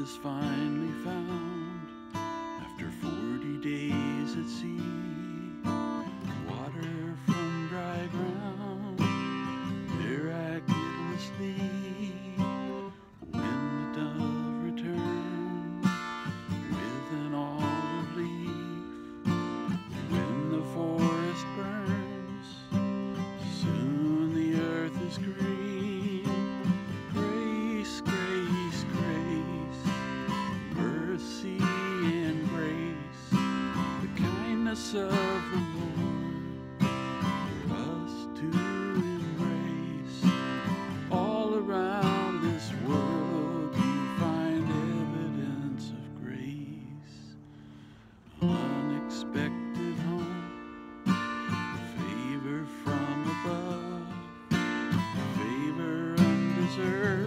is finally found after 40 days at sea. Water from dry ground miraculously. When the dove returns with an olive leaf, when the forest burns, soon the earth is green. Grace, grace, grace, mercy and grace, the kindness of the Lord for us to embrace. All around this world you find evidence of grace. Unexpected home, favor from above, favor undeserved.